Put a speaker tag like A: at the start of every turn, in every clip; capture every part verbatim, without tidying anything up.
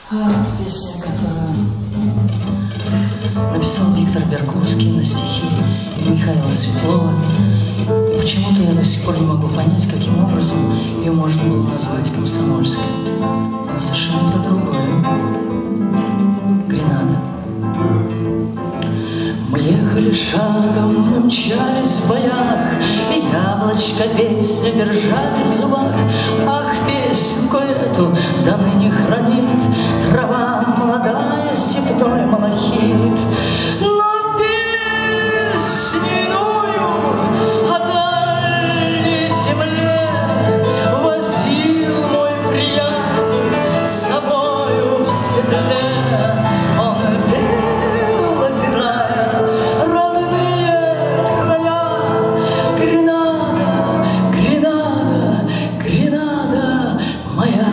A: А вот песня, которую написал Виктор Берковский на стихи Михаила Светлова. И почему-то я до сих пор не могу понять, каким образом ее можно было назвать комсомольской. Она совершенно про другое. Гренада. Мы ехали шагом, мы мчались в боях, и яблочко песню держали в зубах. Ах, песенку эту до ныне хранит трава молодая, степной малахит. Но песню иную о дальней земле возил мой приятель с собою в седле. Он пел, озирая родные края. Гренада, Гренада, Гренада моя.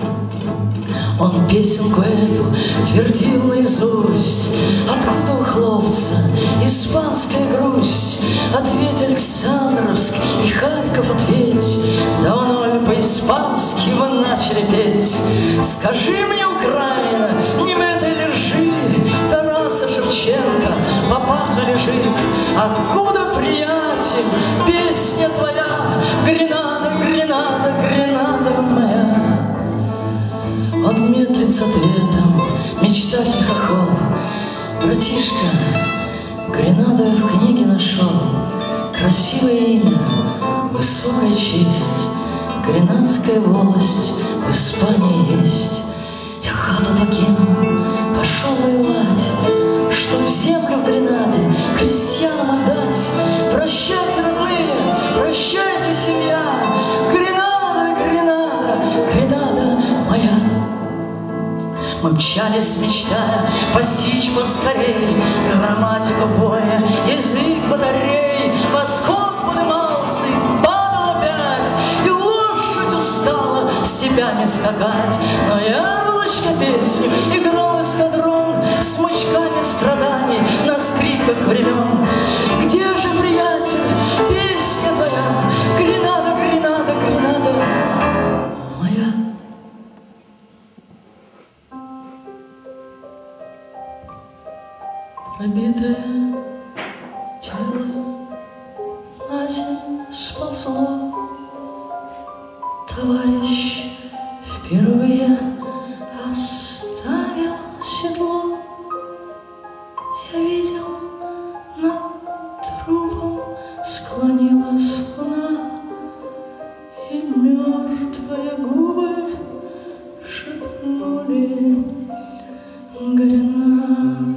A: Он песенку эту твердил наизусть. Откуда у хлопца испанская грусть? Ответь, Александровск и Харьков, ответь. Давно ли по-испански вы начали петь? Скажи мне, Украина, не в этой ли ржи Тараса Шевченко папаха лежит? Откуда, приятель, песня твоя? Гренада, Гренада, Гренада моя. Он медлит с ответом, мечтатель хохол. Братишка, Гренаду я в книге нашел. Красивое имя, высокая честь, гренадская волость в Испании есть. Я хату покинул, пошел воевать, чтоб землю в Гренаде крестьянам отдать. Прощайте, родные, прощайте, семья. Гренада, Гренада, Гренада моя. Мы мчались, мечтая постичь поскорей грамматику боя, язык батарей. Восход подымался и падал опять, и лошадь устала степями скакать. Но яблочко песню играл эскадрон с смычками страданий на скрипках времен. Где же, приятель, песня твоя? Гренада, Гренада, Гренада моя. Пробитое тело на земь сползло. Товарищ впервые оставил седло. Я видел, над трупом склонилась луна, и мертвые губы шепнули Гренада.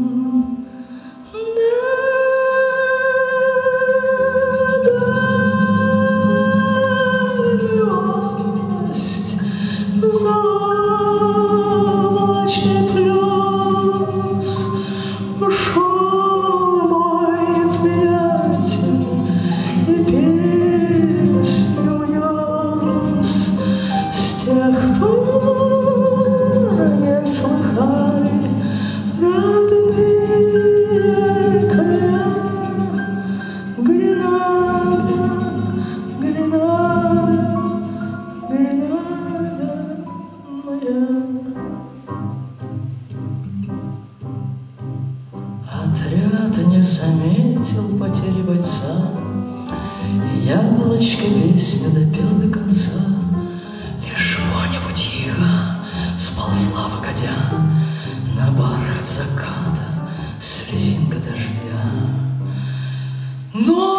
A: Отряд не заметил потери бойца, и яблочко песню допел до конца. Лишь по небу тихо сползла, выходя на бархат заката слезинка дождя. Но